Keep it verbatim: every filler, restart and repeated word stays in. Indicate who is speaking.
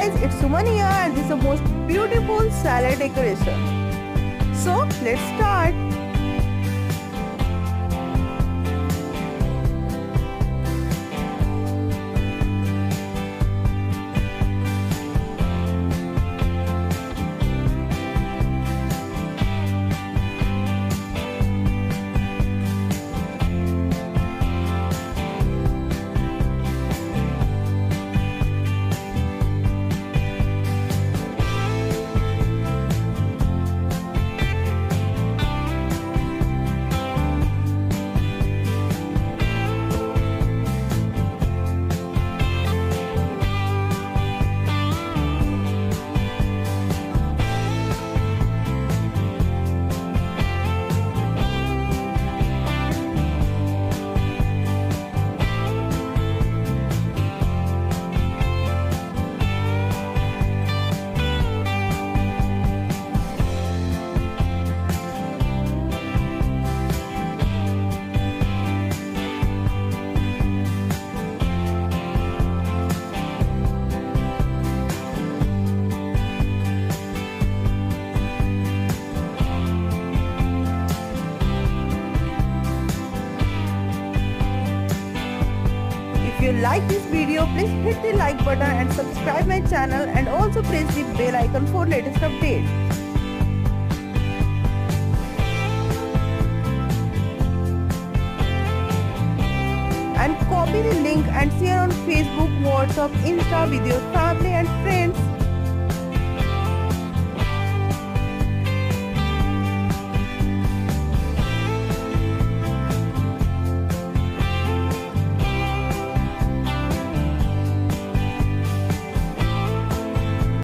Speaker 1: guys, it's Suman here and this is the most beautiful salad decoration. So let's start. If you like this video, please hit the like button and subscribe my channel and also press the bell icon for latest updates. And copy the link and share on Facebook, WhatsApp, Insta with your family and